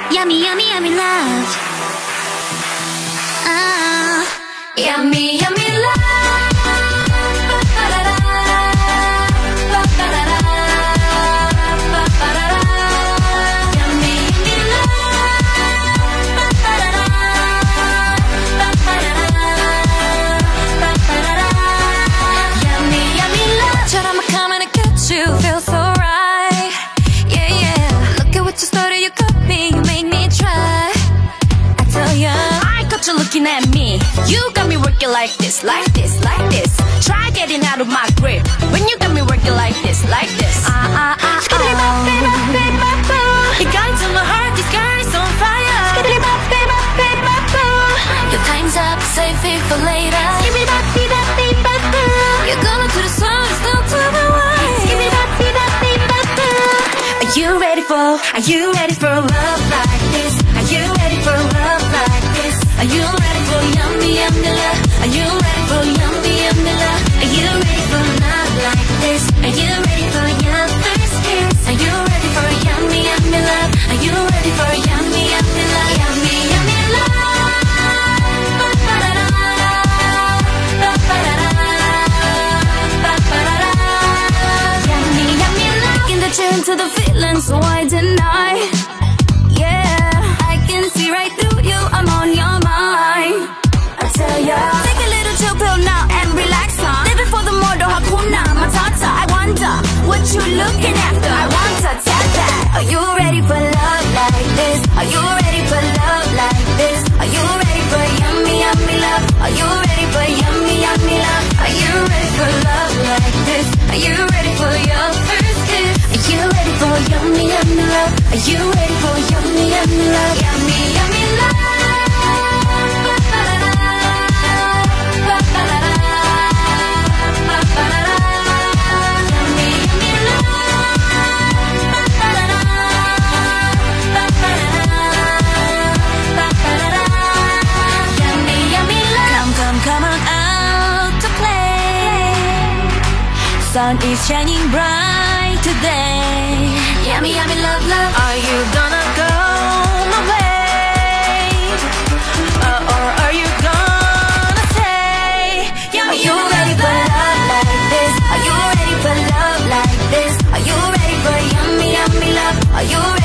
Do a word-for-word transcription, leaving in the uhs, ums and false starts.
Yummy, yummy, yummy love. Ah, yummy, yummy love. You feel so right, yeah, yeah. Look at what you started, you got me, you made me try. I tell ya, I got you looking at me. You got me working like this, like this, like this. Try getting out of my grip when you got me working like this, like this. Ah, ah, ah, ah. You got into my heart, this girl is on fire. Your time's up, save it for later. You're gonna do the song, it's not to the way. Are you ready for, are you ready for love like this? Are you ready for love like this? Are you ready for yummy, yummy love? Are you ready for yummy, yummy love? Are you ready for love like this? Are you ready for your first kiss? Are you ready for yummy, yummy love? Are you ready for yummy, yummy love? Yummy, yummy love. Tune to the feeling, so I deny. Yeah, I can see right through you, I'm on your mind. I tell ya, take a little chill pill now and relax, huh? Living for the more, don't hakuna matata. I wonder what you looking after. I want to tell that. Are you ready for love like this? Are you ready for love like this? Are you ready for yummy, yummy love? Are you ready for yummy, yummy love? Are you ready for love like this? Are you ready for your first kiss? Are you ready for yummy, yummy love? Are you ready for yummy, yummy love? Yummy, yummy love. Yummy, yummy love. Yummy, yummy love. Come, come, come on out to play. Sun is shining bright today. Yummy, yummy love, love. Are you gonna go my way? Uh, or are you gonna say yummy, are you ready for love like this? Are you ready for love like this? Are you ready for yummy, yummy love? Are you ready?